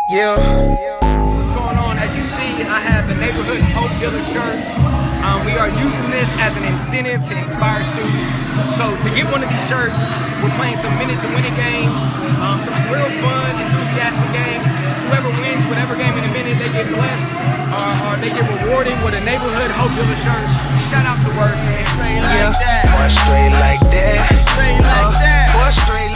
Yeah. What's going on? As you see, I have the Neighborhood Hope Dealer shirts. We are using this as an incentive to inspire students. So to get one of these shirts, we're playing some minute-to-win-it games, some real fun, enthusiastic games. Whoever wins whatever game in a minute, they get blessed or they get rewarded with a Neighborhood Hope Dealer shirt. Shout out to Wordsmith. Straight like that. Boy, straight like that. Straight like that. Boy, straight